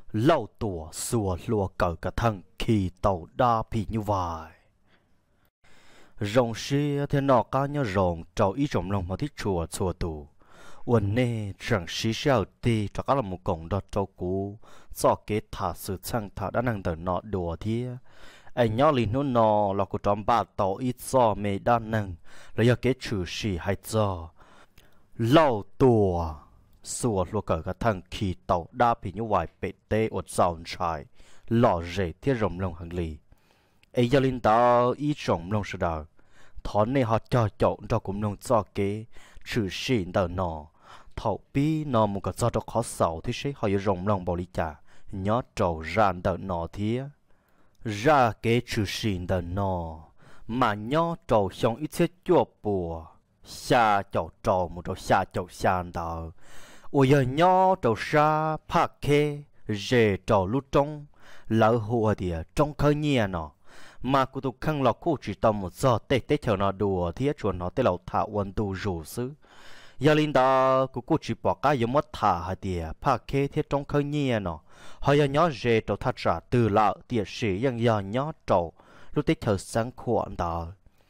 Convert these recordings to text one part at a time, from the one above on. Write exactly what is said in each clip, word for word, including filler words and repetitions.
lâu tùa xua lùa cờ cả thằng khi tàu đa bị như vậy rồng xe thì nó cá nhau rồng trâu ý rồng lòng mà thích chùa chùa tù uẩn nè chẳng xí xèo tì cho các là một cổng đọt trâu cú do kế thả sự sang thả đã năng tờ nọ đùa thía anh nhỏ lì nó nọ là của trong ba tàu ít do mê đa năng là do kế trừ xì hay do lâu tùa xua lùa cờ cả thằng khi tàu đa bị như vậy bệ tê ọt dạo trái lò rể thiết rồng lòng hàng lì ấy giờ linh tao ít rồng lòng sự đời thón này họ cho chọn cho cũng lòng cho kế trừ xin tờ nọ thầu pi nọ một cái cho cho khó sầu thì sẽ họ rồng lòng bảo lý trả nhớ trầu ra tờ nọ thía ra kế trừ xin tờ nọ mà nhớ trầu xong ít sẽ chua bùa xa chầu trầu một trầu xa chầu xa tờ ôi giờ nhớ trầu xa phát kê dễ trầu lúc trong lỡ hùa thì trong khơi nhẹ nọ mà cụ tụ khăn lọ cụ chỉ tầm một giờ tết tết chờ nó đùa thì chuồn nó tết lẩu thả quân tu rủ xứ giờ linh đó cụ cụ chỉ bỏ cái giống mất thả hả tiề phá kê thiết trong khơi nhẹ nọ họ giờ nhớ dễ trầu thắt trả từ lợ tiề sĩยังgiờ nhớ trầu lúc tết chờ sáng khoản đó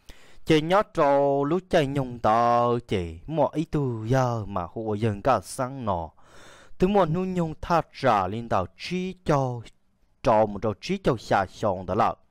chỉ nhớ trầu lúc chạy nhung đó chỉ mọi ý tu giờ mà hộ dân cả sáng nọ từ một nu nhung thắt trả linh đạo chỉ cho trầu một trầu chỉ cho xả xong đó là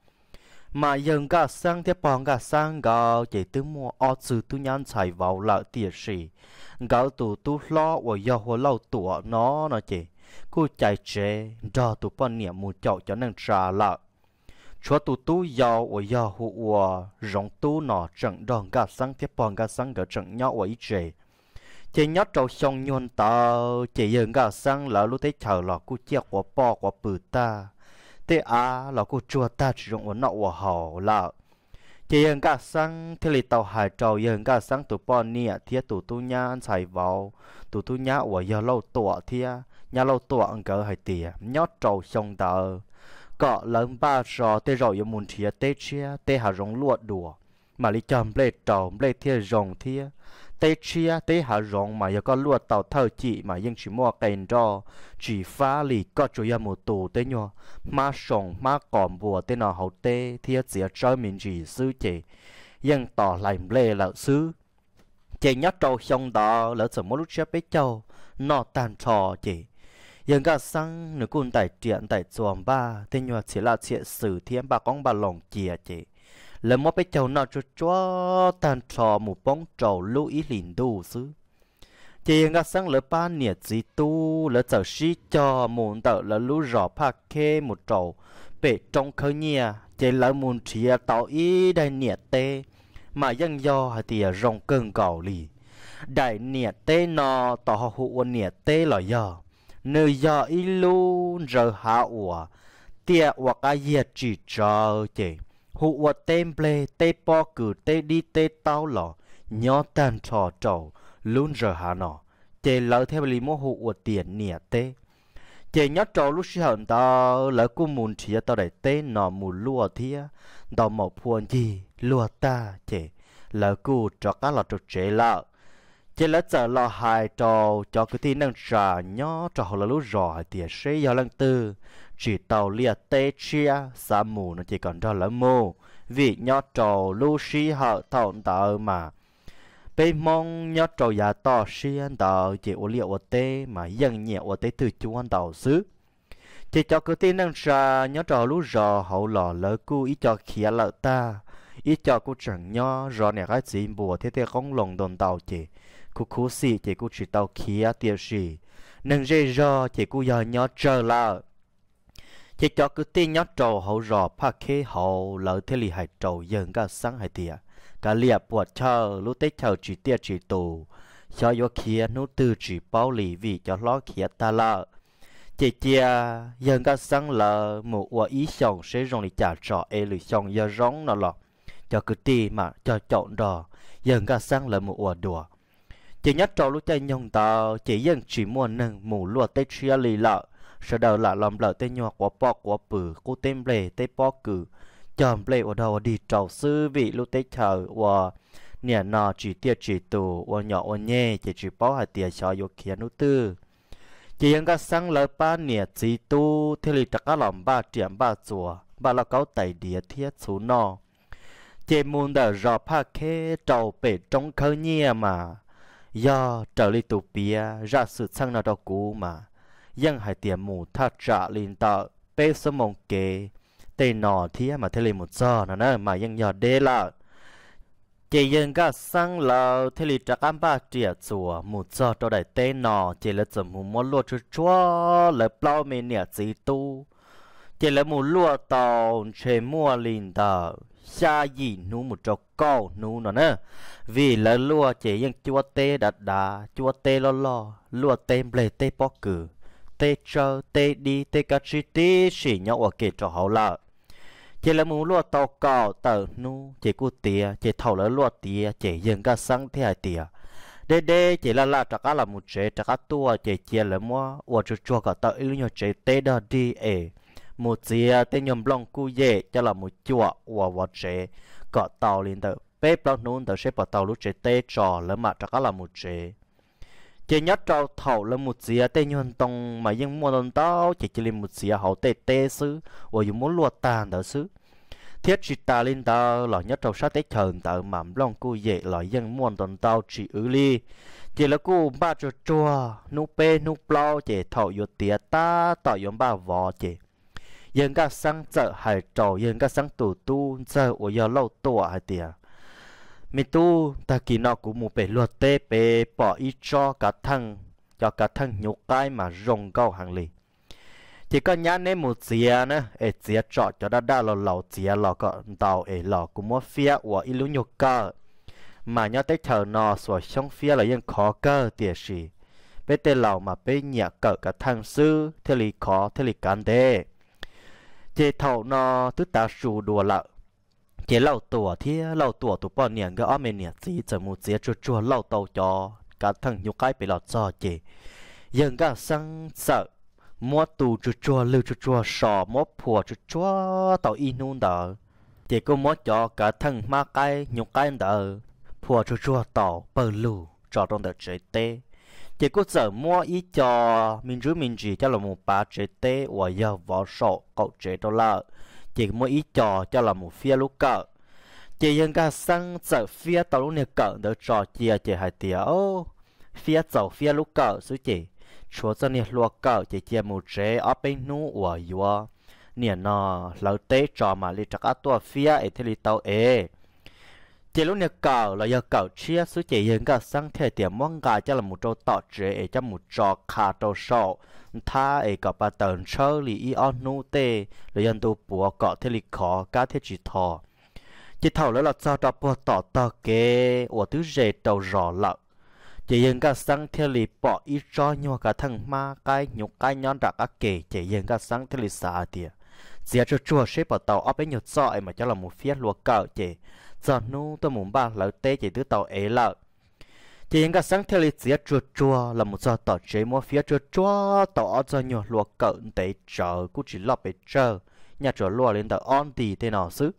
mà dân cả sang thế bằng cả sang gạo chỉ từ mua ở từ tu nhàn chạy vào lại tiệt sĩ gạo tụ tu lo và do hồ lâu tụ nó nó chỉ cô chạy chế do tụ bao niệm một chậu cho nên trả lại chúa tụ tu giàu và do hồ và rong tu nó trận đòn cả sang thế bằng cả sang gạo trận nhau và ít chế chỉ nhớ trâu xong nhon tao chỉ dân cả sang là lúc thấy chờ là cô chiếc của bò của bự ta thế à là cô chua ta chỉ dùng ổn nọ của họ là chỉ dân cả sang thế là tàu hải trâu dân cả sang tụ bò nè thiết tụ tu nhá xài vào tụ tu nhá của giờ lâu tụa thia nhà lâu tụa ăn cỡ hay tìa nhót trâu xong tờ cọ lớn ba sò tê rồi muốn thia tê chia tê hà rong luộc đùa mà lý chầm lê trâu lê thia rong thia tê chia tê hà rong mà giờ có luộc tàu thơ chị mà dân chỉ mua kèn cho chỉ phá lì có chủ yếu một tù tê nhọ má sòng má còn bùa tê nào hậu tê thia dĩa chơi mình chỉ sư chị dân tỏ lại lê là sư chị nhớ trâu xong đó lỡ sớm một lúc chết bé châu nó tàn trò chị dân cả sang nửa cun tại triện tại chuồng ba tê nhọ chỉ là chuyện sử thiên ba con ba lòng chìa chị lỡ một bé châu nó cho cho tàn trò một bóng trầu lưu ý lìn đủ sư chỉ ngã sang lỡ ba nhiệt gì tu lỡ giờ xí cho muốn tợ lỡ lú rõ phá kê một trầu bể trong khơi nhia chỉ lỡ muốn chia tàu ý đại nhiệt tê mà dân do thì rong cơn gạo lì đại nhiệt tê nó tỏ hụ nhiệt tê là do nơi do ý lu giờ hạ ủa tiệt hoặc ai nhiệt chỉ cho chỉ hụ tên ple tê po cử tê đi tê tao lò nhó tan trò trầu luôn giờ hà nọ chế lỡ theo lý mô hụ của tiền nịa tê chế nhó trầu lúc xí hận tao lỡ cô mùn chìa tao đầy tê nọ mù lùa thía tao màu phuôn gì lùa ta chế lỡ cô cho các lọ trò chế lỡ chế lỡ giờ lọ hài trầu cho cái tí nâng trà nhó trầu lỡ lúc rõ tìa xế do lăng tư chỉ tàu lia tê chia xa mù nó chỉ còn cho lỡ mù vì nhó trầu lúc xí hợ thảo tao mà bên mong nhớ trâu già to xiên tàu chỉ ô liệt ô tê mà dân nhẹ ô tê từ chuan tàu xứ chỉ cho cứ tin năng sa nhớ trâu lú rò hậu lò lỡ cu ý cho khía lợ ta ý cho cô chẳng nhớ rò nè cái gì bùa thế thế không lòng đồn tàu chỉ cô khú xì chỉ cô chỉ tàu khía tiêu xì nâng dây rò chỉ cô giờ nhớ chờ lợ chỉ cho cứ tin nhớ trâu hậu rò phá khê hậu lỡ thế lì hải trâu dân cả sáng hải tiệt cả liệp bọt chờ lúc tết chờ chỉ tiệt chỉ tù cho vô kia nô tư chỉ bao lì vì cho lo kia ta lợ chị chia dân cả sáng lợ một quả ý xong sẽ rong đi trả trọ e lì xong giờ rong nó lọ cho cứ ti mà cho chọn đò dân cả sáng lợ một quả đùa chị nhắc trò lúc tay nhông tao chị dân chỉ muốn nâng mù lụa tết chia lì lợ sau đó là làm lợ tết nhọ quả bọ quả bự cô tem lề tết bọ cử chọn plei ở đâu đi trầu sư vị lúc tết chờ và nè nọ chỉ tiệt chỉ tù và nhỏ và nhẹ chỉ chỉ bảo hai tiệt cho vô kia nút tư chỉ những cái sáng lỡ ba nè chỉ tu thì lì chắc làm ba điểm ba chùa ba là có tài địa thiết số nọ chỉ muốn đỡ rõ pa khé trầu bể trong khơi nhẹ mà do trở lại tụ bia ra sự sang nào đó cũ màยังให้เตียหมูถ้าจะลินต่อเป้สมองเกเตนอที่มาเทเลมุจอนะนะมายังยอดเดละเจยังก็สั่งเราเทเลจักรบ้าเจียจัวมุจอตัวใดเตนอเจละจมูมัวลวดชัวเลยเปล่าเมเนียจีตูเจละมูลวดตอนเชมัวลินต่อชายีนูมุจอกเก้านูนะนะvìละลวดเจยังจัวเตดัดดาจัวเตลอลอลวดเตเบลเตปอกกือtê chơi tê đi tê cá chi tí xỉ nhau ở kề trò hậu lợ chỉ là muốn lúa tàu cào tờ nu chỉ cú tía chỉ thầu lỡ lúa tía chỉ dừng cả sáng thế hai tía đê đê chỉ là là chắc là một chế chắc tua chỉ chia lỡ mua ở chỗ chỗ cả tờ yêu nhau chế tê đó đi ê một chia tê nhom long cú dễ cho là một chỗ ở ở chế cả tàu liền tờ bếp đó nôn tờ xếp vào tàu lúc chế tê trò lỡ mà chắc là một chế chỉ nhớ trâu thầu là một dĩa tê nhon tông mà nhưng mua lần tao chỉ chỉ là một dĩa hậu tê tê xứ, và dùng muốn lùa tàn đó xứ. Thiết chỉ ta lên tao là nhớ trâu sát tê chờn tao mắm long cu dễ là nhưng mua lần tao chỉ ứ ly, chỉ là cu ba chua chua, nu pê nu plau chỉ thầu vô tía ta tao dùng ba vò chỉ. Nhưng các sáng chợ hải trâu nhưng các sáng tủ tu chợ ở giờ lâu tuổi hải tía. mi tu ta kỳ nọ cũng một bể luật tê bể bỏ ít cho cả thằng cho cả thằng nhục cái mà rong câu hàng lì chỉ có nhá nên một dìa nữa ê dìa chọn cho đã đã lò lò dìa lò có tàu ê lò cũng mua phía của ít lúc nhục cơ mà nhá tới thở nọ xóa trong phía là yên khó cơ tiệt gì bế tê lò mà bế nhẹ cỡ cả thằng sư thế lì khó thế lì cán đê chỉ thầu nọ tức ta sù đùa lợ chỉ lâu tuổi thì lâu tuổi tụi bọn niệm cái ôm niệm gì chỉ một chỉ chua chua lâu tàu cho cả thằng nhục cái bị lọt cho chị nhưng cái sang sợ mua tù chua chua lưu chua chua sò mua phùa chua chua tàu in nôn đỡ chỉ có mua cho cả thằng ma cái nhục cái đỡ phùa chua chua tàu bờ lù cho trong đợt chế tê chỉ có giờ mua ít cho mình chú mình chỉ cho là một ba chế tê và giờ vỏ sọ cậu chế đô la chỉ mua ít trò cho là một phía lúc cỡ chỉ những cái sang sợ phía tàu lúc này cỡ đỡ trò chia chỉ hai tiếng ô phía tàu phía lúc cỡ số chỉ chúa cho này lúa cỡ chỉ chia một chế ở bên nu ở vừa nè nó lỡ té trò mà li chắc tua phía ấy thì li tàu ê chỉ lúc này cỡ là giờ cỡ chia số chỉ những cái sang thể tiền mong gà cho là một trò tọt chế cho một trò khá trò sọ ta ấy có ba tần chơi li y on nu tê là dân tu bùa có thể li khó cá thế chỉ thò chỉ thầu là cho cho bùa tỏ tỏ kế ở thứ dễ đầu rõ lợ chỉ những cái sáng thế li bỏ ít cho nhau cả thằng ma cái nhục cái nhon đặc cái kể chỉ những cái sáng thế li xả tiệt giờ cho chua xếp vào tàu ở bên nhật so ấy mà cho là một phía lúa cỡ chỉ giờ nu tôi muốn ba lỡ tê chỉ thứ tàu ấy lợ chỉ những cái sáng theo lịch sử chua chua là một giờ tỏ chế mua phía chua chua tỏ cho nhiều lúa cận để chờ cũng chỉ lọp để chờ nhà chờ lúa lên tờ on tì thế nào xứ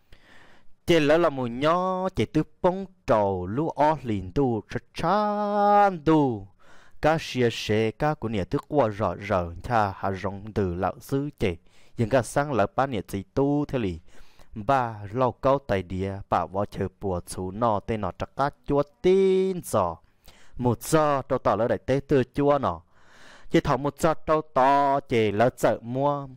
chỉ là là một nhỏ chỉ từ bông trầu lúa o liền tu chát chán tu cá xìa xề cá của nhà thức qua rõ rõ cha hà rong từ lão xứ chỉ những cái sáng là ba nhà chỉ tu theo lịch ba lâu câu tại địa bà vợ chờ bùa chú nọ tên nọ chắc cá chúa tin giò một giò trâu tỏ lỡ đại tế từ chúa nọ chỉ thầu một giò trâu to chỉ lỡ chợ mua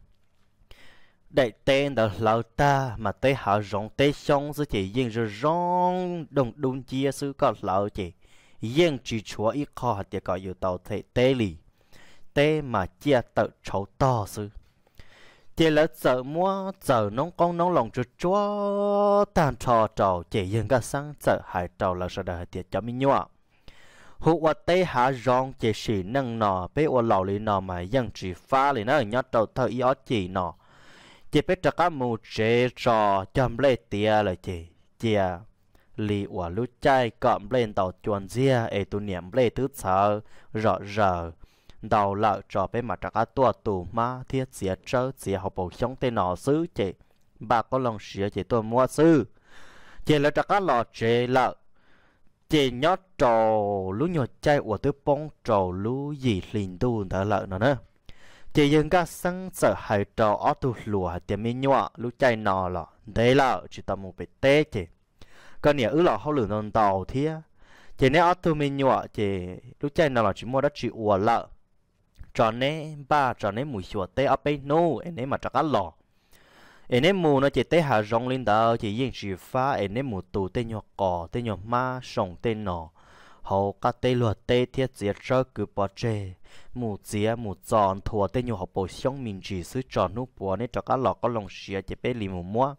đại tên đó lỡ ta mà tế hạ rong tế xong chứ chỉ riêng rồi rong đồng đúng chia sư có lỡ chỉ riêng chỉ chúa ít khó hạt địa có yêu tàu thể tế lì tế mà chia tự cháu to sư chỉ là sợ mua sợ nông con nông lòng cho chúa tàn trò trò chỉ những cái sáng sợ hải trò là sợ đời tiệt cho mình nhọ hụt qua tây hạ rong chỉ xì nâng nọ bé ô lầu lì nọ mà dân chỉ pha lì nó nhớ trâu thơ ý ó chỉ nọ chỉ biết cho các mù chế trò chăm lê tia là chỉ chia lì quả lú chay cọm lên tàu chuồn ria ê tu niệm lê thứ sợ rõ rờ đầu lợ trò bé mặt trạc á tua tù ma thiết xìa trơ xìa học bầu sống tên nọ xứ chị bà có lòng xìa chị tôi mua sư chị là trạc á lò chế lợ chỉ nhớ trầu lú nhọ chạy của tôi bông trầu lú gì liền tu đỡ lợ nữa nè chỉ những cái sáng sợ hại trầu ở tu lùa hạt tiền mi nhọ lú chạy nọ lọ đấy là chỉ tao một bể té chỉ còn nhiều ứ là họ lửa non tàu thía chỉ nếu ở tu mi nhọ chỉ lú chạy nọ là chỉ mua đất chỉ ủa lợ cho nên ba cho nên mùi chuột té ở bên nô em nên mà chắc ăn lò em nên mù nó chỉ té hạ rong lên đó chỉ riêng chỉ phá em nên mù tù té nhỏ cỏ té nhỏ ma sòng té nọ hậu các té luật té thiết diệt cho cứ bỏ chê mù dĩa mù tròn thua té nhỏ học bổ sung mình chỉ xứ tròn nút bùa nên cho các lọ có lòng xìa chỉ bé lì mù mua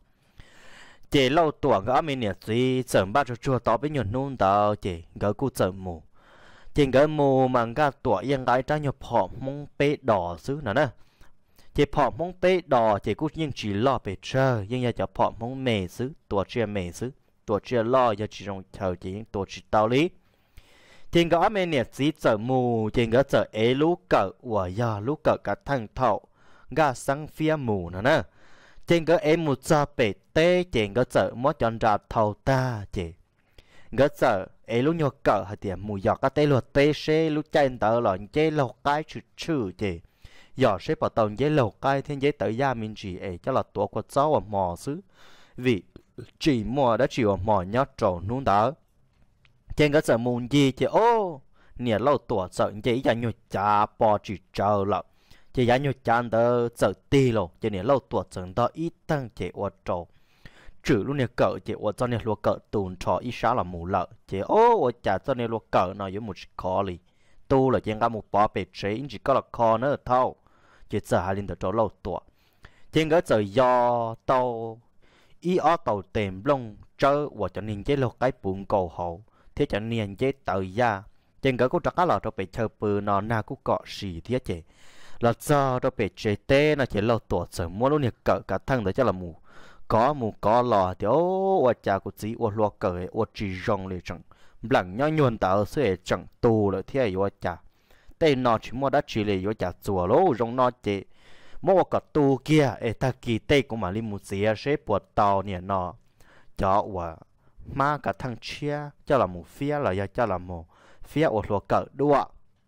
chỉ lâu tuổi gã mình nhỉ gì chậm ba cho chua to bé nhỏ nôn đó chỉ gã cu chậm mù chỉ gã mù mà gã tuổi yên gái ta nhỏ phò mông bé đỏ xứ nè nè chỉ phò mông bé đỏ chỉ cũng nhưng chỉ lo bé chơi nhưng giờ cho phò mông mề xứ tuổi chia mề xứ tuổi chia lo giờ chỉ trong chờ chỉ những tuổi chỉ đạo lý chỉ gã mình nhỉ gì chậm mù chỉ gã chậm é lú cỡ của giờ lú cỡ cả thằng thọ gã sang phía mù nè nè trên cái em một giờ bể tê trên cái chợ mót chọn ra thầu ta chị cái chợ em lúc nhỏ cỡ hay tiền mùi giọt cái tê luật tê xe lúc trên tờ lợn chế lầu cái chữ chữ chị giọt xe bảo tàu giấy lầu cái thiên giấy tới gia mình chỉ ấy cho là tuổi của cháu ở mò xứ vì chỉ mò đã chịu ở mò nhót trầu nún đỡ trên cái chợ mùn gì chị ô nè lâu tuổi chợ giấy ra nhồi chả bò chỉ chờ lợn chỉ giá nhiều chán đó sợ tì lô cho nên lâu tuổi chẳng đó ít tăng chế ô trâu trừ lúc này cỡ chế ô cho nên lúc cỡ tùn cho ít sáng là mù lợ chế ô ô chả cho nên lúc cỡ nó giống một khó lì tu là trên cả một bó bể chế chỉ có là khó nữa thôi chế sợ hai linh được cho lâu tuổi trên cái giờ do tàu ý ở tàu tìm lông chơi và cho nên chế lúc cái bụng cầu hậu thế cho nên chế tự ra trên cái cũng chắc là cho bị chơi bự nó nào cũng cọ xì thế chế là do đó bị chế tê nó chỉ lâu tuổi sớm mua lúc này cỡ cả thằng đó cho là mù có mù có lò thì ô ô cha của chị ô lo cỡ ô chỉ rongเลยchẳng lằng nhau nhuần tạo sẽ chẳng tù rồi thế ô cha tê nó chỉ mua đã chỉ lấy ô cha chùa lố rong nó chỉ mua cả tù kia ê ta kỳ tê của mà li mù xìa sẽ bột tàu nè nó cho và mà cả thằng chia cho là mù phía là cho là mù phía ô lo cỡ đua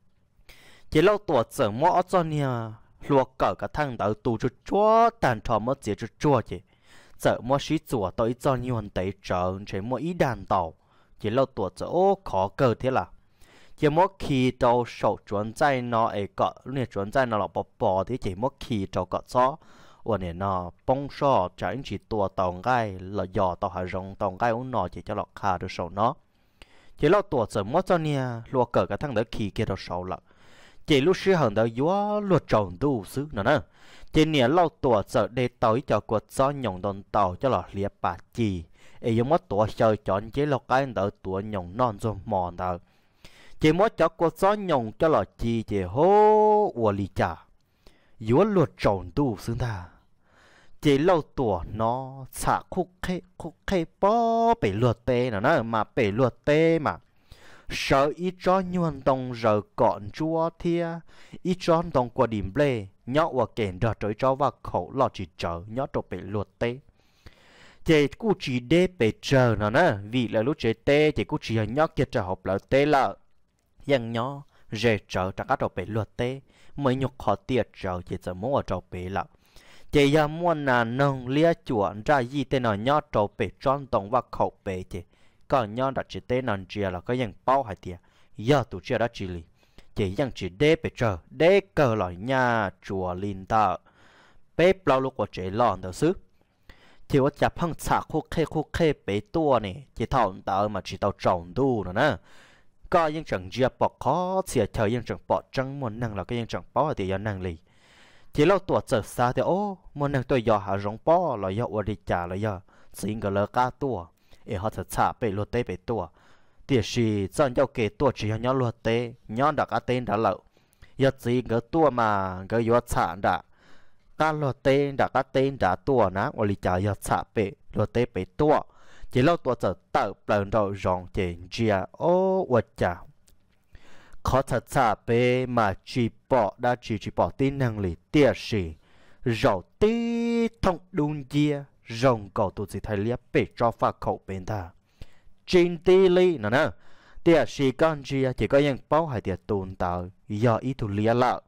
chỉ lâu tuổi giờ mỗi cho nia luộc cỡ cả thằng đầu tù cho chúa tàn trò mất gì cho chúa chứ giờ mỗi sĩ chúa tới cho nhiều tệ trợ chỉ mỗi ý đàn tàu chỉ lâu tuổi giờ ô khó cơ thế là chỉ mỗi khi đầu sầu chuẩnใจnó ấy cỡ này chuẩnใจnó là bỏ bỏ thì chỉ mỗi khi đầu cỡ gió và này nó bông sò chẳng chỉ tua tàu gai là giò tàu hải rong tàu gai uống nọ chỉ cho lọt khá được sầu nó chỉ lâu tuổi giờ mỗi cho nia luộc cỡ cả thằng đầu khi kia đầu sầu là chỉ lúc xưa hằng đó gió luật tròn đủ xứ nữa nè chỉ nè lâu tuổi giờ để tới cho cuộc gió nhộng đòn tàu cho là liệp bà chì ấy giống mất tuổi chơi chọn chế lọc cái đỡ tuổi nhộng non rồi mòn đỡ chỉ mất cho cuộc gió nhộng cho là chì chỉ hô ua lì chả gió luật tròn đủ xứ ta chỉ lâu tuổi nó xả khúc khê khúc khê bó bị luật tê nữa nè mà bị luật tê mà sợ ít cho nhuận đồng giờ còn chúa thia ít cho đồng qua điểm lê nhớ và kèn đợt tới cho vào khẩu lọ chỉ chờ nhớ trộn bị luật tê chỉ cú chỉ đê bị chờ nữa nè vì là lúc chế tê chỉ cú chỉ nhớ kia chờ học là tê là yang nhớ dễ chờ ta các trộn bị luật tê mới nhục khó tiệt chờ chỉ chờ muốn ở trộn bị là chỉ giờ muốn là nông lia chuột ra gì tên nào nhớ trộn bị tròn đồng vào khẩu bị chỉ còn nhau đặt chỉ tên nón chia là có những bao hạt tiền giờ tụ chia đã chỉ li chỉ những chỉ đế bị chờ đế cờ lại nhà chùa linh ta bếp lâu lúc của chế lòn đầu xứ chỉ có chả phăng xả khô khe khô khe bế tua này chỉ thảo tạo mà chỉ tàu trồng đu nữa nè có những chẳng chia bỏ khó xỉa chờ những chẳng bỏ trăng muốn năng là cái những chẳng bao thì giờ năng lì chỉ lâu tuổi trở xa thì ô muốn năng tôi giờ hạ rong bao là giờ ở đi trả là giờ xin cái lỡ cá tua ê họ thật xả bể luật tế bể tua tiệt sĩ dân giao kể tua chỉ nhau luật tế nhau đã cá tên đã lậu giờ gì cái tua mà cái yếu xả đã cá luật tế đã cá tên đã tua ná ở lì chả giờ xả bể luật tế bể tua chỉ lâu tua giờ tạo lần đầu rong chèn chia ô vật chả khó thật xả bể mà chỉ bỏ đã chỉ chỉ bỏ tin năng lực tiệt sĩ rồi tí thông đun chia rồng cầu tụi gì thay liếp bể cho pha khẩu bên ta trên tê li nè nè tiệt sĩ con chia chỉ có những bao hai tiệt tồn tạo do ý tụ lia lợ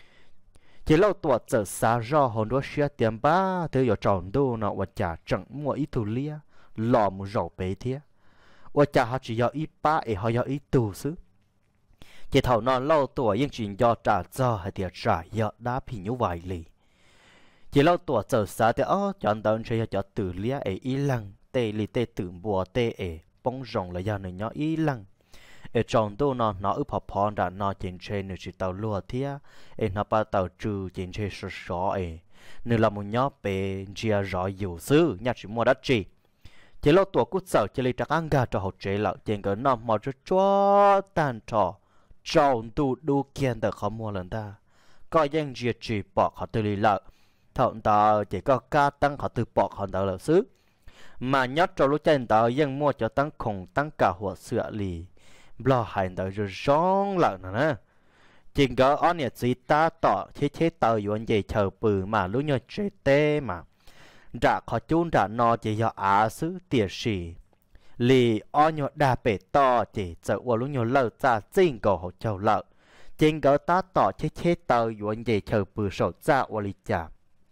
chỉ lâu tuổi giờ xa rõ hồn đua xe tiền ba từ giờ tròn đô nó và trả chẳng mua ý tụ lia lò một rổ bể thế và trả họ chỉ do ý ba để họ do ý tụ xứ chỉ thầu nó lâu tuổi nhưng chỉ do trả cho hay tiệt trả do đã bị như vậy lì chỉ lâu tuổi giờ xa thì ó chọn đơn chơi cho tự lia ở ý lăng tê lì tê tự bùa tê ở bông rồng là do người nhỏ ý lăng ở trong đó nó nó ướp hộp hòn đã nó trên trên nửa chỉ tàu lúa thía ở nó bắt tàu trừ trên trên sọ sọ ấy nửa là một nhóm bé chia rõ nhiều thứ nhà chỉ mua đất chỉ chỉ lo tuổi cút sợ chỉ lấy trắc ăn gà cho học chế lợ trên cái nó mà cho cho tan trò trong tu đu kiên được không mua lần ta có những gì chỉ bỏ họ từ lì lợ thằng ta chỉ có ca tăng họ từ bỏ họ đỡ lợ xứ mà nhớ cho lúc trên tàu những mua cho tăng khủng tăng cảหัว sữa lì lo hành tới rồi rong lợn nè chỉ có anh nhật gì ta tỏ chế chế tàu yuan gì chờ bự mà lúc nhớ chế tê mà đã khó chun đã no chỉ do á xứ tiệt sĩ lì anh nhớ đa bể to chỉ chờ qua lúc nhớ lợn ra chính cầu họ chờ lợn chỉ có ta tỏ chế chế tàu yuan gì chờ bự sầu ra qua lì chả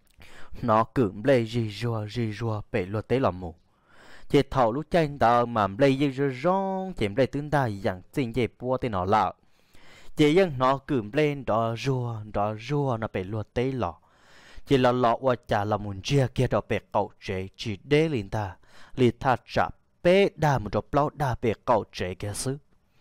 nó cưỡng lê rì rùa rì rùa bể luật tế làm mù chỉ thầu lúc trên tàu mà lấy gì rồi rong chỉ lấy tương đa dạng chính gì bua tên nó lạ chỉ nhưng nó cưỡng lên đó rùa đó rùa nó bị luật tế lọ chỉ là lọ và chả là muốn chia kia đó bị cậu chế chỉ để lên ta li ta chả bé đa một đợt lâu đa bị cậu chế kia xứ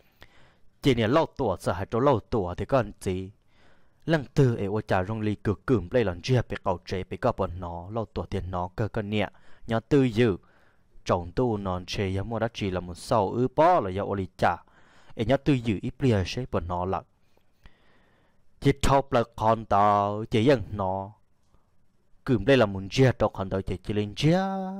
chỉ này lâu tuổi sợ hai chỗ lâu tuổi thì còn gì lần từ ấy và chả rong li cứ cưỡng lên lần chia bị cậu chế bị cậu bọn nó lâu tuổi tiền nó cơ cơ nhẹ nhớ tư dữ trong tu non chơi yếm mua đã chỉ là một sau ư bó là do oli trả, em nhớ tư dự ít bia sẽ bận nó lận, chỉ thâu là con tàu chỉ rằng nó, cùm đây là muốn chia cho con tàu chỉ chỉ lên chia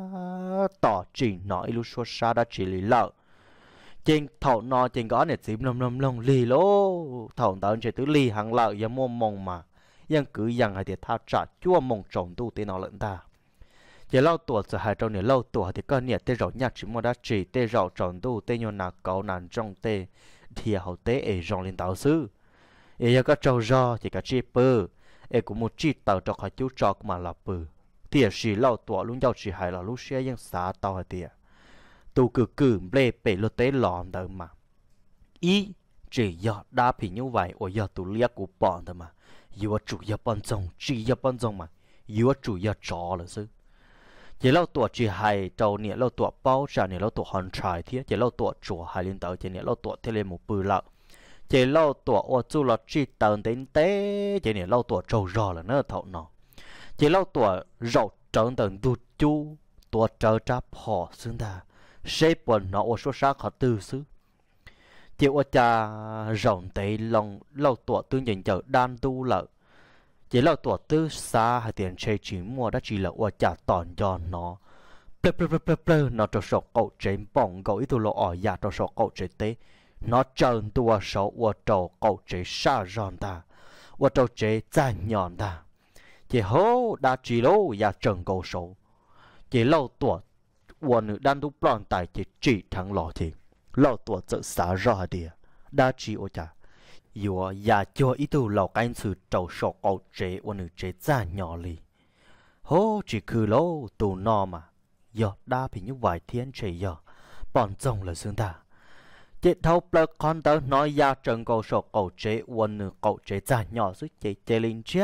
tỏ chỉ nó ilu số sa đã chỉ lì lợ, trên thầu nó trên có này xím lông lông lông lì lố, thầu tàu chỉ tứ lì hàng lợ yếm mua mông mà, nhưng cứ rằng hay thì tha trả chua mông trong tu tên nó lận ta. Chỉ lâu tuổi giờ hai trong này lâu tuổi thì con nhiệt tê rau nhạt chỉ mua đã chỉ tê rau tròn tu tê nhon nạc cậu nàn trong tê thì hậu tê ấy rong lên tàu sư ấy có trâu rau chỉ cả chi bơ ấy cũng một chi tàu cho khỏi chú trò mà là bơ thì chỉ lâu tuổi luôn giàu chỉ hai là lúc xe nhưng xả tàu hay tiệt tu cứ cứ bê bể lô tê lòn đâu mà ý chỉ do đa thì như vậy ở do tu liếc của bọn thôi mà yêu chủ yêu bọn rồng chỉ yêu bọn rồng mà yêu chủ yêu trò là sư chỉ lâu tuổi chỉ hay trâu nè lâu tuổi bao trả nè lâu tuổi hòn trái thiết chỉ lâu tuổi chùa hay lên tàu chỉ nè lâu tuổi thế lên một bự lợ chỉ lâu tuổi ô chu là chỉ tàu đến té chỉ nè lâu tuổi trâu rò là nó thầu nó chỉ lâu tuổi rậu trơn tận đụt chu tuổi trâu tráp họ xương ta xếp quần nó ô số xác họ tư xứ chỉ ô cha rộng tế lòng lâu tuổi tương nhìn chờ đan tu lợ chỉ là tuổi tư xa hay tiền chơi chỉ mua đã chỉ là qua trả tòn cho nó plơ plơ plơ plơ nó cho số cậu chế bỏng cậu ít tu lộ ở nhà cho số cậu chế tế nó trơn tua số qua trâu cậu chế xa giòn ta qua trâu chế dài nhọn ta chỉ hô đã chỉ lô nhà trần cậu số chỉ lâu tuổi qua nữ đan tu plon tài chỉ chỉ thằng lò thì lâu tuổi tự xa ra đi đã chỉ ô chả yêu ya cho ít tu lão cảnh sự trâu sọ cậu chế và nữ chế ra nhỏ lì hô chỉ cứ lâu tù no mà giờ đa thì như vài thiên chế giờ bọn rồng là xương ta chế thâu bờ con tớ nói ya trần cậu sọ cậu chế và nữ cậu chế ra nhỏ dưới chế chế linh cha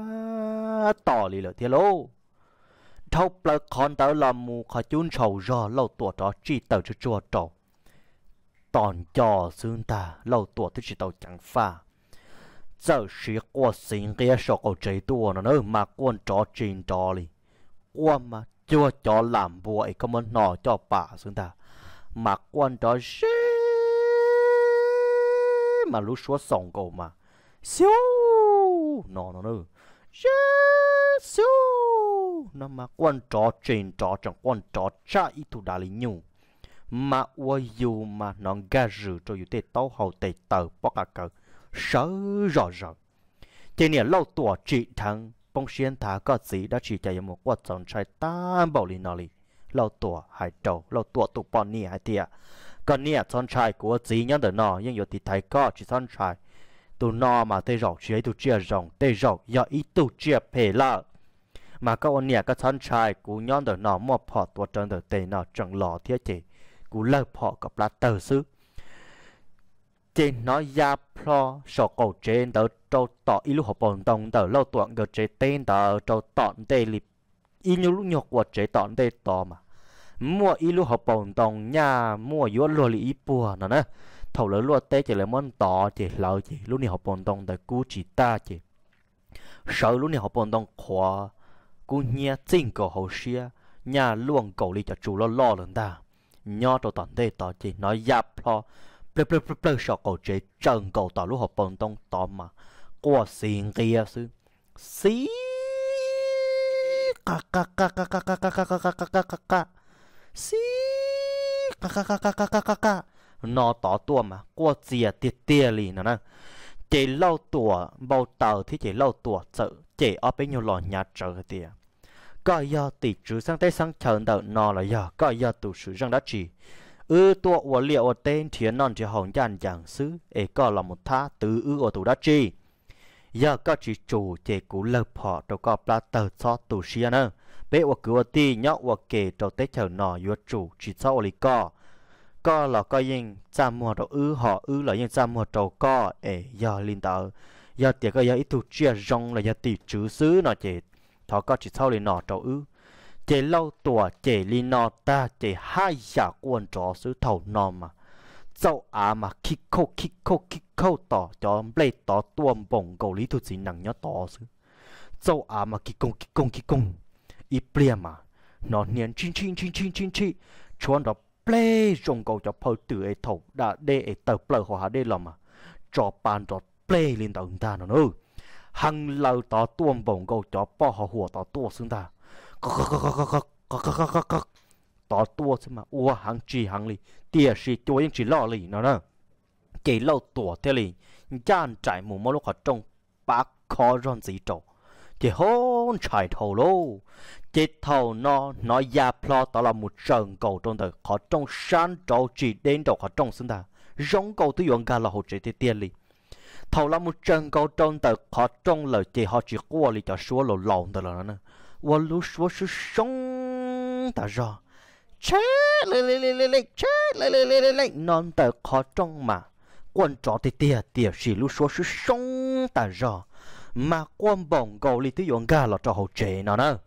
tỏ lì là thiên lô thâu bờ con tớ làm mù khó chun sầu rò lâu tuổi đó chỉ tờ cho chua trâu tòn cho xương ta lâu tuổi thì chỉ tàu chẳng pha giờ chỉ qua xin cái số cầu chế tua nó nữa mà quan trò trên trò đi qua mà chưa cho làm bùa ấy có muốn nọ cho bà xương ta mà quan trò xí mà lúc xuống sòng cầu mà xíu nọ nó nữa xíu xíu nó mà quan trò trên trò chẳng quan trò cha ít tu đà lý nhung mà ôi dù mà nó gà rử cho dù tê tao hậu tê tờ bó cả cờ sớ rõ rõ thế này lâu tuổi trị thằng bông xuyên thả có gì đã chỉ chạy một quạt dòng trái tam bảo lì nọ lì lâu tuổi hai trâu lâu tuổi tụ bọn nì hai tia còn nè son trai của gì nhá đỡ nọ nhưng giờ thì thấy có chỉ son trai tụ nọ mà tê rộng chỉ tụ chia rộng tê rộng giờ ít tụ chia phê la mà các ông nè các son trai của nhá đỡ nọ mua phò tua chân đỡ tê nọ chẳng lọ thiết chỉ của lơ phò gặp lá tờ xứ trên nó ya pro sọ cổ trên đỡ trâu tọ ít lúc học bồn đồng đỡ lâu tuộng đỡ chế tên đỡ trâu tọn tê lịp ít lúc nhọc của chế tọn tê tọ mà mua ít lúc học bồn đồng nha mua yếu lùa lì ít bùa nè nè thầu lỡ lùa tê chỉ là món tọ chỉ lâu chỉ lúc này học bồn đồng đỡ cú chỉ ta chỉ sợ lúc này học bồn đồng khóa cú nhia chính cổ hậu xia nhà luồng cổ đi cho chủ lo lo lần ta nho trâu tọn tê tọ chỉ nó ya pro plơ plơ plơ plơ sọ cổ chế trần cổ tỏ lúc học bồn tông tỏ mà qua xin kia sư xí ca ca ca ca ca ca ca ca ca ca ca ca ca xí ca ca ca ca ca ca ca ca nó tỏ tua mà qua chia tiệt tia lì nè nè chế lâu tua bao tàu thì chế lâu tua sợ chế ở bên nhiều lò nhà chờ tiệt có do tỷ chú sang tây sang chờ đợi nó là do có do tụ sự răng đã chỉ ư tua của liệu ở tên thiền non chỉ hồng dàn giảng sứ ấy có là một thá tứ ư ở tụ đã chi giờ có chỉ chủ chế cú lợp họ đâu có plá tờ cho tụ xia nữa bé ở cửa ti nhóc ở kề đầu tết chờ nọ yếu chủ chỉ sau lý co co là co yên cha mua đầu ư họ ư là yên cha mua đầu co ấy giờ linh tờ giờ tiệc có giờ ít tụ chia rong là giờ tỷ chữ sứ nọ chế thọ có chỉ sau lý nọ đầu ư chế lâu tuổi chế li nọ ta chế hai giả quân trò sứ thầu nọ mà dẫu á mà kích khâu kích khâu kích khâu tỏ cho lấy tỏ tuồng bổng cầu lý thuật gì nặng nhớ tỏ sứ dẫu á mà kích công kích công kích công ít bia mà nó niên chín chín chín chín chín chín chọn đó play trong cầu cho phơi từ ấy thầu đã để ấy tờ play hòa để làm mà cho bàn đó play lên tàu ta nó nữa hằng lâu tỏ tuồng bổng cầu cho bỏ họ hùa tỏ tua xứng ta tỏ tua xem mà ua hàng chỉ hàng lì tia sĩ tua những chỉ lo lì nó nè chỉ lâu tua thế lì gian trải mù mò lúc họ trong bác khó run gì trâu chỉ hôn trải thầu lô chỉ thầu nó nó ya plo tỏ là một trận cầu trong đời họ trong san trâu chỉ đến đầu họ trong xứng ta giống cầu tư dụng ga là hỗ trợ tiền lì thầu là một trận cầu trong đời họ trong lời chỉ họ chỉ qua lì cho số lò lòn đời là nè và lúc số số sống ta ra chết lê lê lê lê lê chết lê lê lê lê lê non tờ khó trong mà quân trò thì tia tia chỉ lúc số số sống ta ra mà quân bổng cầu li tới dụng ga là cho hậu chế nó nè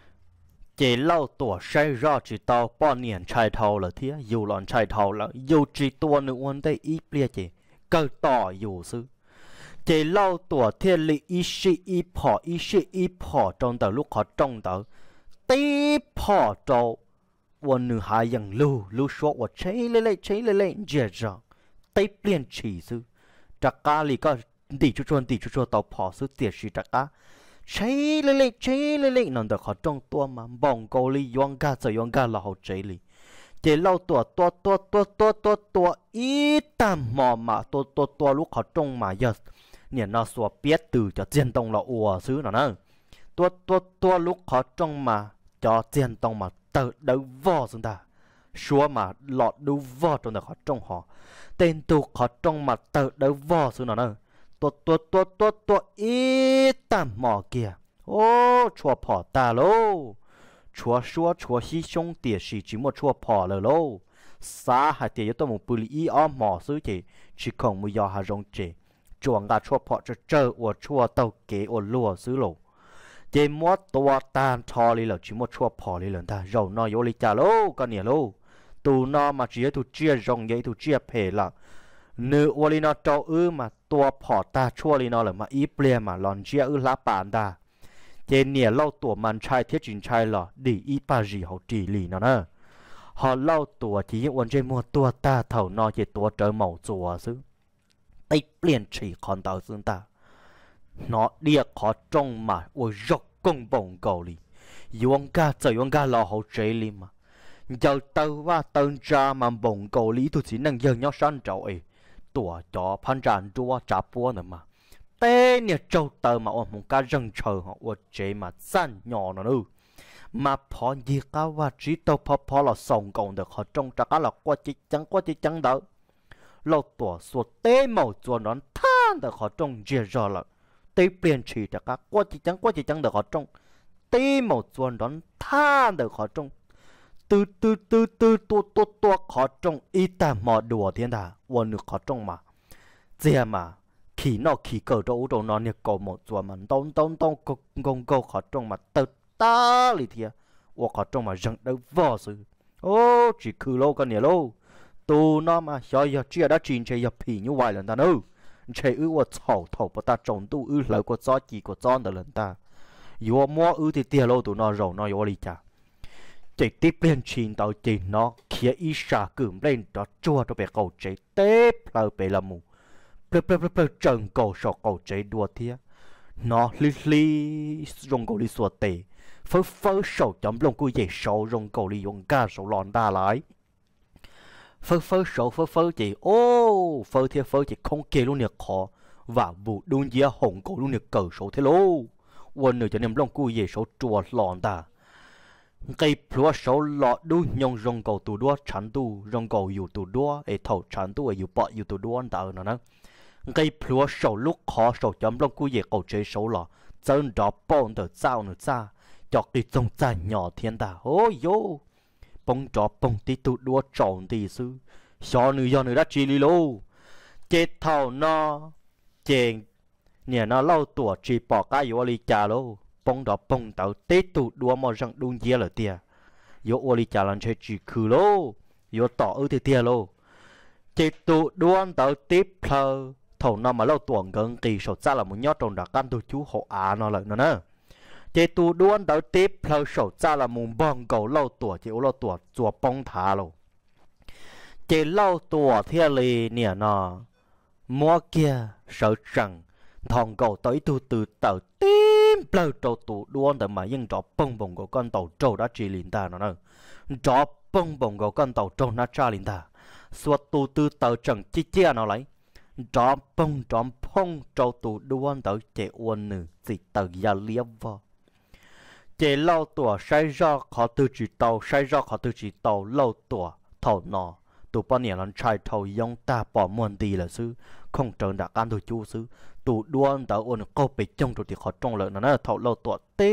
chỉ lâu tuổi say ra chỉ tao bao niên trai thầu là thế dù lòn trai thầu là dù chỉ tuổi nữa quân đây ít bia chỉ cơ tỏ dù sư chỉ lâu tuổi thiên lý ít sĩ ít phò ít sĩ ít phò trong tờ lúc họ trong tờ tí phò trâuวันหนึ่งหายังรู้รู้ชัวว่าใช้เล่ๆใช้เล่ๆเจริญได้เปลี่ยนชีซื้อจากกาลีก็ตีชุชวนตีชุชวนต่อพอซื้อเตียชีจากกาใช้เล่ๆใช้เล่ๆนั่นแต่เขาจ้องตัวมาบ่งเกาหลียองกาจะยองกาเราเขาใจลีเจเล่าตัวตัวตัวตัวตัวตัวตัวอีตามหมอมาตัวตัวตัวลูกเขาจ้องมาเยอะเนี่ยน่าสัวเปียตื่จะเจียนตรงเราอัวซื้อน่ะนะตัวตัวตัวลูกเขาจ้องมาจะเจียนตรงมาtự đấu vò chúng ta xua mà lọt đấu vò trong đó khó trong họ tên tu khó trong mà tự đấu vò xuống nó nữa tuột tuột tuột tuột tuột ít tạm mò kìa ô chùa bỏ ta lô chùa xua chùa hi sông tiệt sĩ chỉ một chùa bỏ lờ lô xa hai tiệt tôi một bự ý om mò xứ chỉ chỉ còn một giờ hà rong chỉ chùa ngã chùa bỏ cho chơi ở chùa tàu kế ở lúa xứ lô chế muaตัวตานทอเลยเหรอชิมว่าชั่วพอเลยเหรอท่าเราเนาะโยลิจ่าโลก็เนี่ยโลตูนอมาจีตูเจียจงยัยตูเจียเพล่ะเนื้อวลินอเจ้าอื้อมาตัวพอตาชั่วเลยเนาะเหรอมาอีเปลี่ยมาหลอนเจียอื้อละปานตาเจเนี่ยเล่าตัวมันชายเทียจินชายเหรอดีอีปาจีเขาจีลีเนาะนะhọ เล่าตัวที่วันเจมัวตัวตาเท่านอเจตัวเจอเหมาจัวซึ่งไอเปลี่ยนฉีคอนเตาซึ่งตาnó địa khó trong mà ôi rốc công bổng cầu li yuang ca giờ yuang ca lo hậu chế li mà giờ tàu và tàu ra mà bổng cầu li tôi chỉ năng giờ nhau san trâu ấy tuổi cho phan tràn chua chả bua nữa mà tên nhà trâu tàu mà ôm một ca rừng chờ họ ôi chế mà san nhỏ nó nữa mà phò gì cả và chỉ tàu phò phò là sòng cộng được họ trong chắc là qua chỉ chẳng qua chỉ chẳng đâu lâu tuổi số tế màu chuột nó than được họ trong dễ rồi là tế biến chỉ chắc cả qua chỉ chẳng qua chỉ chẳng được họ trong tế màu chuột nó than được họ trong từ từ từ từ tua tua tua họ trong ít ta mò đùa thiên đàวันđược họ trong mà dễ mà khi nó khi cờ đâu đâu nóเนี่ยcầu một chuột mà đông đông đông công công công họ trong mà từ ta lì thiệtว่าเขาจงมาจังได้ว่าสิโอ้จีคือโลกันเนี่ยโลตัวน้อมาชอยเจียได้จีนเชียผีอยู่ไว้เลยนะเนอะเชื่อว่าเฉาเถ่าปตาจงตู้อื้อแล้วก็ซ้อจีก็ซ้อนเดินตาอยู่ว่ามัวอื้อที่เตี้ยโลตัวน้อเราน้อยว่าลีจ้าจีติเปลี่ยนชินต่อจีนน้อเขียอีชากึ่มเล่นต่อจั่วตัวไปเก่าจีเต๊ะเราไปละมูเปล่าเปล่าเปล่าจังเก่าชอกเก่าจีดัวเทียน้อลิลิรงเกาลิสัวเตphơi phơi sầu chấm lông cùi dễ sầu rong cầu li dùng ca sầu lòn đa lại phơi phơi sầu phơi phơi chỉ ô phơi thiệt phơi chỉ không kê luôn nhiệt khó và vụ đun dĩa hồng cầu luôn nhiệt cờ sầu thế lô quần nửa cho nem lông cùi dễ sầu chùa lòn đa cây plua sầu lọ đun nhông rong cầu tù đua chán tu rong cầuอยู่tù đua ấy thầu chán tu ấyอยู่bọอยู่tù đua đa nữa nè cây plua sầu lúc khó sầu chấm lông cùi dễ cầu chế sầu lọ chân đó bông từ sao nữa cha chọc đi trong cha nhỏ thiên đà ôi yo bông chó bông tí tụ đua tròn tí sư xó nữ do nữ đã chi li lô chết thầu nó chèn nè nó lâu tuổi chỉ bỏ cái yếu li cha lô bông đó bông tàu tí tụ đua mà răng đun dĩa là tia yếu li cha làm chơi chỉ khử lô yếu tỏ ư thì tia lô chết tụ đua tàu tiếp phơ thầu nó mà lâu tuổi gần kỳ sầu cha là một nhót trong đặc căn tụ chú hộ á nó lại nữa nè chế tu đuôn đầu tiếp lâu sầu cha là mùng bong cầu lâu tuổi chế lâu tuổi chùa bông thả lâu chế lâu tuổi theo lì nè nọ mua kia sợ rằng thằng cầu tới tu từ tàu tím lâu trâu tu đuôn để mà nhưng trò bông bông của con tàu trâu đã chỉ liền ta nó nè trò bông bông của con tàu trâu nó cha liền ta suốt tu từ tàu chẳng chi chia nó lấy trò bông trò phong trâu tu đuôn tới chế uốn nữ chỉ tàu gia liếp vào chế lâu tuổi sai ra khó tư chỉ tàu sai ra khó tư chỉ tàu lâu tuổi thầu nọ tụ bao nhiêu lần trai thầu yong ta bỏ muôn đi là sư không trơn đã ăn được chú sư tụ đuôn đã ôn câu bị trong tụ thì khó trong lợi nó là thầu lâu tuổi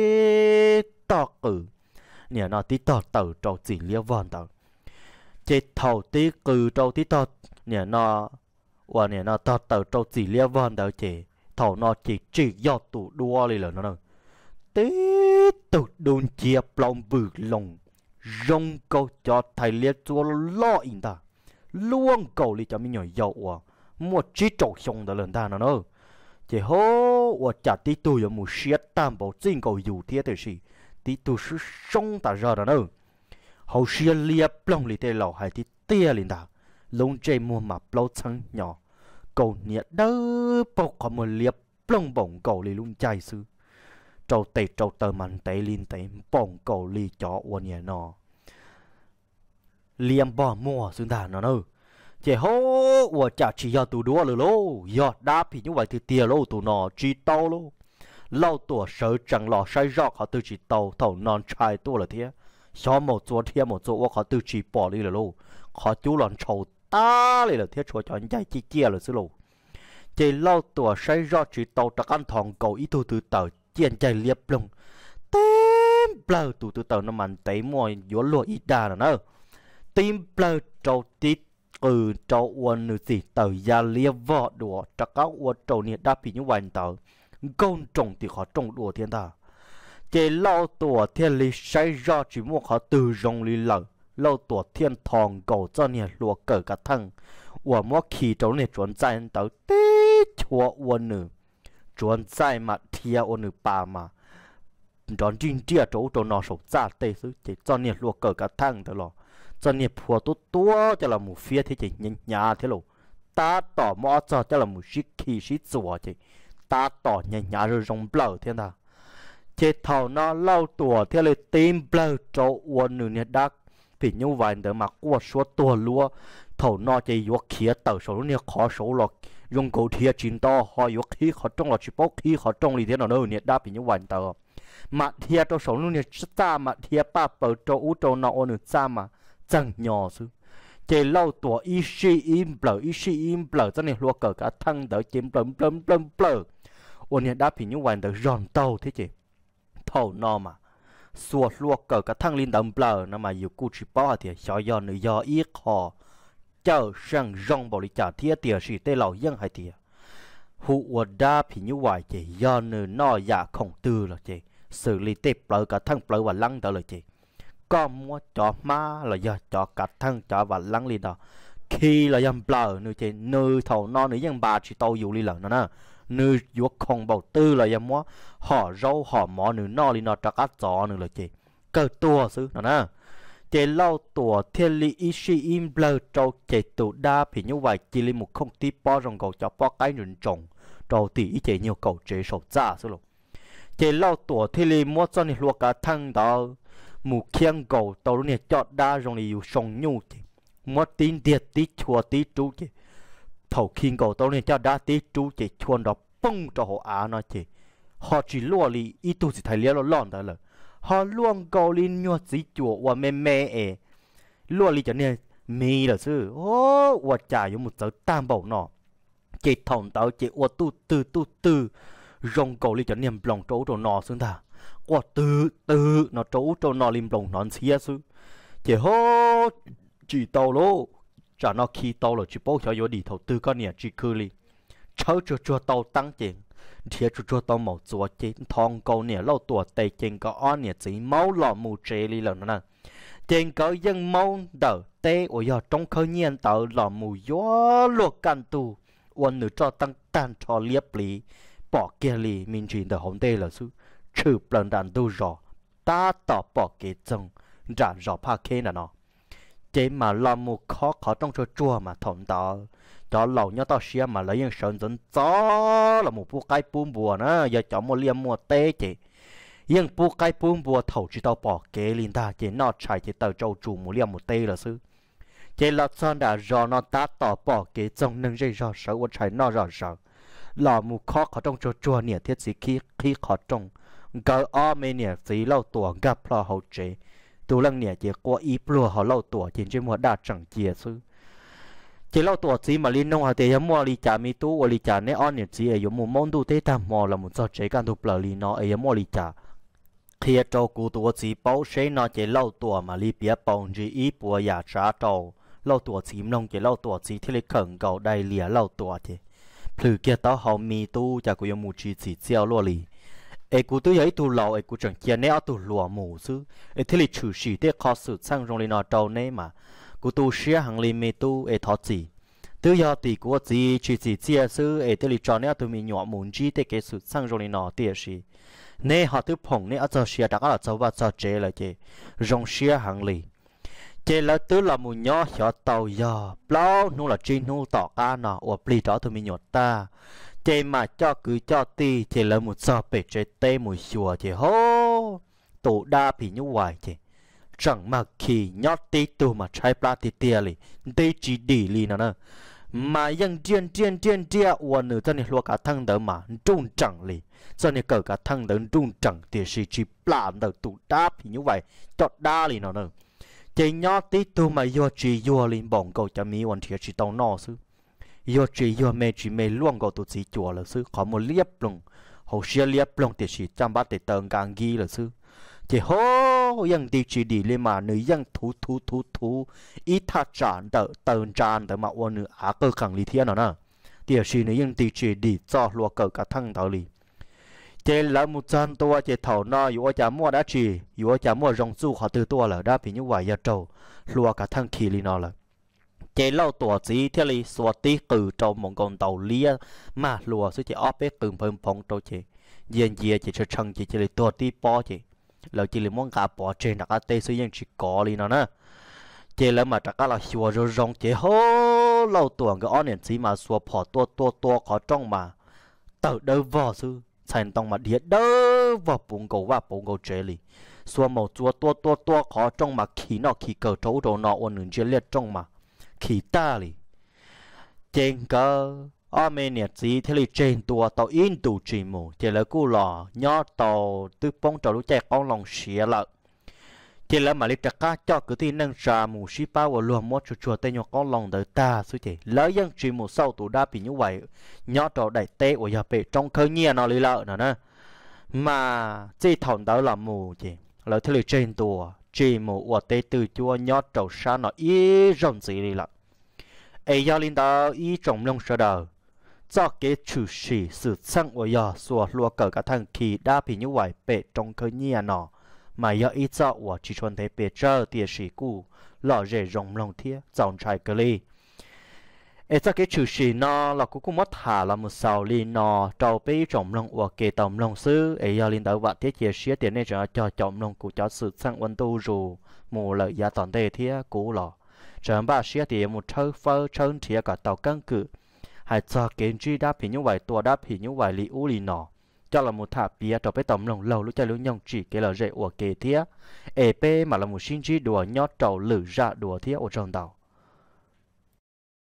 tê to cử nè nó tí to tàu trâu chỉ lia vòn tàu chế thầu tí cử trâu tí to nè nó và nè nó to tàu trâu chỉ lia vòn tàu chế thầu nó chỉ chỉ do tụ đua đi là nó nữa tế tụ đồn chia plong bự lồng rong câu cho thầy liệt chúa lo in ta luôn cầu li cho mình nhỏ dậu à một chiếc trâu sông đã lần ta nó nữa chỉ hô và chả tí tụ ở một chiếc tam bảo chính cầu dù thế thì gì tí tụ sư sông ta ra đó nữa hậu xia liệt plong li tê lò hay tí tia lên ta lông chơi mua mà plong trắng nhỏ cầu nhiệt đỡ bọc có một liệt plong bổng cầu li luôn chạy sư trâu tê trâu tơ mạnh tê liên tê bông cầu li chó uốn nhẹ nọ liêm bỏ mua xương đàn nó nữa chỉ hô uốn chả chỉ do tụ đua rồi lô do đáp thì như vậy thì tiền lô tụ nọ chỉ tàu lô lâu tuổi sợ chẳng lò sai rót họ từ chỉ tàu thầu non trai tua là thế xó một chỗ thiên một chỗ họ từ chỉ bỏ đi là lô họ chú lòn trầu ta lại là thế cho chọn chạy chi chia là xứ lô chỉ lâu tuổi sai rót chỉ tàu đặc ăn thòng cầu ít tu từ tàu chiên chạy liệp lông tím bờ tụ tụ tàu nó mạnh tế mồi gió lụa ít đà nữa tím bờ trâu tít ừ trâu uốn nữa gì tàu gia liệp vợ đùa chắc các uốn trâu nhiệt đáp bị như vậy tàu công trồng thì họ trồng đùa thiên ta chỉ lâu tuổi thiên lý sai ra chỉ mua họ từ rong lý lợn lâu tuổi thiên thòng cầu cho nhiệt lụa cờ cả thằng uốn mua khi trâu nhiệt chuẩn chạy tàu tít chua uốn nữa chuẩn在嘛贴我女爸嘛，咱真正做做那手炸的是，这专业落个个汤的咯，专业破多多就là một phía thế chỉ nhanya nhà thế lo, ta tỏ mỏ cho cho là một sĩ khí sĩ做这，ta tỏ nhanya nhà rồi rong blau thế nào, chế thầu nó lâu tuổi thế là tim blau cho uốn nữ nhiệt đắc, thì như vậy để mà qua số tuổi lúa, thầu nó chỉ yếu khía tàu số nó khó số lọ dùng cổ thiệt chín to họ yếu khí họ trong là chỉ bốc khí họ trong thì thế nào đâu nhiệt đáp thì như vậy tàu mặt thia cho sống luôn nè cha mặt thia ba bờ cho u cho nó ôn nè cha mà chẳng nhỏ sư chế lâu tuổi y sĩ im bờ y sĩ im bờ cho nên lúa cờ cả thăng đỡ chém plum plum plum plum ôn nè đã bị những hoàn đỡ giòn tàu thế chị thầu no mà suốt lúa cờ cả thăng lên đầm bờ nó mà yêu cụ chỉ bỏ thì cho do nữ do ít họ chờ sang rong bảo lý trả thiết tiền sĩ tê lão dân hay tiền hụ đa bị như vậy chị do nữ no dạ không tư là chị xử lý tê bờ cả thăng bờ và lăng đó là chị có mua cho má là do cho cả thăng cho và lăng lên đó khi là dân bờ nữ chị nữ thầu no nữ dân bà chỉ tàu dù đi lần nữa nè nữ vô không bảo tư là dân mua họ rau họ mỏ nữ no lên nó cho cá chó nữa là chị cơ tua xứ nữa nè chế lâu tuổi thiên lý ý sĩ im bờ trâu chế tụ đa thì như vậy chỉ là một không tí bỏ trong cầu cho bỏ cái rừng trồng trâu thì ý chế nhiều cầu chế sầu ra xứ luôn chế lâu tuổi thiên lý mua cho nên luộc cả thăng đó một khiêng cầu tàu này chọt đa trong này yêu sông nhu chế mua tin tiệt tí chùa tí chú chế thầu khiêng cầu tàu này cho đa tí chú chế chuồn đó bung cho họ á nó chế họ chỉ lùa li ý tu chỉ thấy liếc nó lòn đó là họ luôn cầu lên nhua chỉ chùa và mẹ mẹ ế luôn li cho nên mì là sư ô và trả有một giờ tam bảo nọ chỉ thòng tao chỉ và tu từ tu từ rong cầu li cho nên lòng trấu trâu nọ xương ta và từ từ nó trấu trâu nọ lim lòng nón xía sư chỉ hô chỉ tàu lô trả nó khi tàu là chỉ bao cho vô đi thầu tư con nè chỉ cứ li chớ cho cho tàu tăng tiền thiệt cho cho tao một chỗ chế thong cầu nè lâu tuổi tây trên có on nè chỉ máu lò mù chế li lần nữa trên có dân máu đỡ tê ở giờ trong khơi nhiên tao lò mù gió luộc can tu quân nữ cho tăng tan cho liếp lý bỏ kia li mình chỉ đỡ hồng tê là sư trừ lần đàn tu rõ ta tỏ bỏ kế chân trả rõ pa kê nè nó chế mà lò mù khó khó trong cho chua mà thòng tao cho lâu nhớ tao xia mà lấy những sơn dẫn gió là một bộ cái bùm bùa nữa giờ chọn một liềm mua tê chị những bộ cái bùm bùa thầu chỉ tao bỏ kế lên ta chỉ nó chạy chỉ tao trâu chủ một liềm một tê là sư chỉ là son đã rõ nó ta tỏ bỏ kế trong nâng dây rõ sợ và chạy nó rõ sợ là một khó khó trong cho chua nè thiết sĩ khí khí khó trong cỡ o mê nè sĩ lâu tuổi gặp lo hậu chế tu lăng nè chỉ qua ít lùa họ lâu tuổi chỉ trên một đa chẳng chia sư chỉ lâu tuổi chỉ mà liên nông họ thì mua li trả mi tu li trả nè on nè chỉ ở một món tu thế ta mua là một số chế can tu bờ li nó ở mua li trả khi cho cụ tuổi chỉ bảo sẽ nó chỉ lâu tuổi mà li bia bông chỉ ít bùa giả trả trâu lâu tuổi chỉ nông chỉ lâu tuổi chỉ thì li khẩn cầu đầy lìa lâu tuổi thì thử kia tao họ mi tu chả có một chỉ chỉ treo luôn li ai cụ tu ấy tu lâu ai cụ chẳng kia nè tu lúa mù sư ai thì li trừ sĩ để khó xử sang trong li nó trâu nè mà cụ tu xia hàng li mi tu ai thọ gì từ giờ thì cụ gì chỉ chỉ chia sư ai từ li cho nè tu mi nhỏ muốn chỉ để cái sự sang trong li nó tiền gì nè họ tu phong nè ở cho xia đã có cho vào cho chế là chế rong xia hàng li chế là từ là một nhỏ nhỏ tàu giờ bao nó là trên nó tỏ ca nó ở pli đó tu mi nhỏ ta chế mà cho cứ cho ti chế là một sao bể chế tê một xùa chế hô tổ đa bị như vậy chế chẳng mà khi nhót tí tu mà trái pla tí tia li tí chỉ đi li nữa nè màยังเจียนเจียนเจียนเจียวันนึงตอนนี้รัวกะทั้งเดิมมาจุนจังliตอนนี้เกิดกะทั้งเดิมจุนจังเดี๋ยวสิจีปลาเดิมตุดาพี่như vậyจอดดาli nữa nè chỉ nhót tí tu mà yo chỉ yo li bỏng cầuจะมีวันที่จะต้องนอซื้อ yo chỉ yo mẹ chỉ mẹ luông cầu tụt chỉ chùa là sư có một liếp lùng hậu xia liếp lùng thì chỉ chăm bát để tờn càng ghi là sư chỉ hôยังตีจีดีเลยมาเนื้อยังทูทูทูทูอีท่าจานเตอเตินจานแต่มาวันเนื้ออาเกอขังลีเทียนนะเดี๋ยวชีเนื้อยังตีจีดีจ่อรัวเกิดกระทั่งเตอลีเจแล้วมุจันตัวเจเท่านออยู่ว่าจะมั่วได้จีอยู่ว่าจะมั่วรองสู้เขาตื่นตัวเลยได้เป็นยุไหวยาโจรัวกระทั่งขีลีนอเลยเจเล่าตัวจีเทลีสวัสดีคือโจมงกรเตาเลี้ยมารัวซึ่งจะออฟเป๊กตึงเพิ่มพงโตเจเย็นเยียจะเชิงเจเจเลยตัวตีปอเจเราchỉ là muốn cả bỏ trên đặc tê sử dụng chỉ có đi nó nè chỉ là mà đặc là xua rồi rong chỉ hô lâu tuần cái on chỉ mà xua bỏ tua tua tua có trong mà tự đâu vò sư thành tông mà điệt đâu vò bùng cầu và bùng cầu chế li xua màu tua tua tua tua có trong mà khí nó khí cờ trấu đồ nọ ôn nương chia liệt trong mà khí ta li trên cơ ở bên này chỉ thế là trên tua tàu in tụ chỉ mù chỉ là cú lò nhỏ tàu từ bông tàu lúc chạy con lòng xía lợ chỉ là mà lấy trạc cá cho cứ tin nâng trà mù xí bao và luôn mót chua chua tên nhỏ con lòng đời ta suy chỉ lỡ dân chỉ mù sau tụ đa bị như vậy nhỏ tàu đẩy tê của nhà bể trong khơi nhia nó lấy lợ nữa nè mà chỉ thòng đó là mù chỉ lỡ thế là trên tua chỉ mù của tê từ chua nhỏ tàu xa nó ý rộng gì đi lợ ấy giao linh đó ý trọng lòng sợ đời cho cái chủ sĩ sự sang của giờ xua lúa cờ cả thằng kỳ đa bị như vậy bể trong khơi nhia nó mà giờ ít cho của chỉ chuẩn thấy bể trơ tiền sĩ cũ lọ rễ rộng lòng thiê dòng trái cơ li ấy cho cái chủ sĩ nó là cũng cũng mất thả là một sào li nó trâu bể rộng lòng của kề tầm lòng sư ấy giờ linh đạo vạn tiết chia sẻ tiền này cho cho trọng lòng của cho sự sang quân tu dù mù lợi giá toàn đề thiê cũ lọ chẳng ba sẻ tiền một thơ phơ chân thiê cả tàu căn cự hay cho kiến trí đáp thì như vậy tua đáp thì như vậy li u li nọ cho là một thả bia cho bé tầm lòng lâu lúc chơi lúc nhông chỉ cái là dễ của kế thía ép mà là một sinh trí đùa nhót trầu lử ra đùa thía ở trong tàu